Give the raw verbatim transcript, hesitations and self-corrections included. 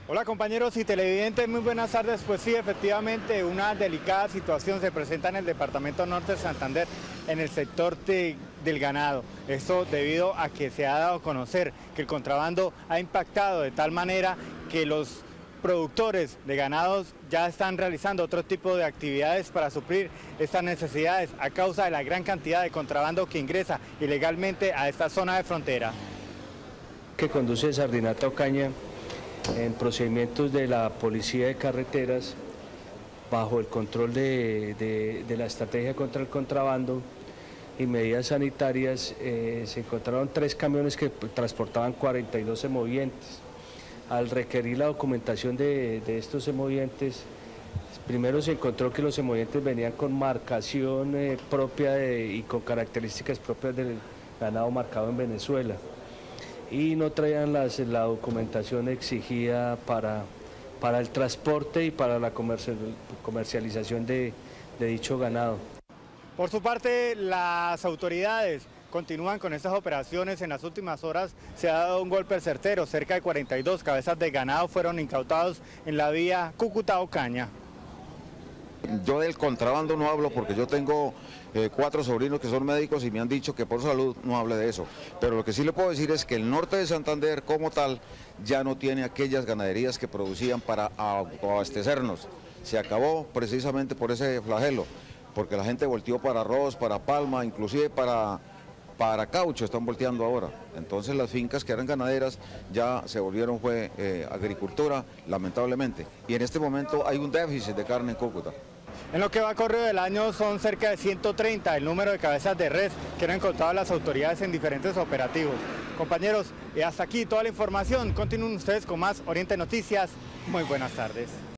Hola compañeros y televidentes, muy buenas tardes. Pues sí, efectivamente una delicada situación se presenta en el departamento norte de Santander, en el sector de, del ganado. Esto debido a que se ha dado a conocer que el contrabando ha impactado de tal manera que los productores de ganados ya están realizando otro tipo de actividades para suplir estas necesidades a causa de la gran cantidad de contrabando que ingresa ilegalmente a esta zona de frontera. Que conduce Sardinata Ocaña en procedimientos de la Policía de Carreteras bajo el control de, de, de la estrategia contra el contrabando y medidas sanitarias. Eh, se encontraron tres camiones que transportaban cuarenta y dos semovientes. Al requerir la documentación de, de estos semovientes, primero se encontró que los semovientes venían con marcación eh, propia de, y con características propias del ganado marcado en Venezuela, y no traían las, la documentación exigida para, para el transporte y para la comercial, comercialización de, de dicho ganado. Por su parte, las autoridades continúan con estas operaciones. En las últimas horas se ha dado un golpe certero, cerca de cuarenta y dos cabezas de ganado fueron incautados en la vía Cúcuta-Ocaña. Yo del contrabando no hablo porque yo tengo eh, cuatro sobrinos que son médicos y me han dicho que por salud no hable de eso. Pero lo que sí le puedo decir es que el norte de Santander como tal ya no tiene aquellas ganaderías que producían para abastecernos. Se acabó precisamente por ese flagelo, porque la gente volteó para arroz, para palma, inclusive para, para caucho están volteando ahora. Entonces las fincas que eran ganaderas ya se volvieron fue eh, agricultura, lamentablemente. Y en este momento hay un déficit de carne en Cúcuta. En lo que va corrido del año son cerca de ciento treinta el número de cabezas de res que han encontrado las autoridades en diferentes operativos. Compañeros, y hasta aquí toda la información. Continúen ustedes con más Oriente Noticias. Muy buenas tardes.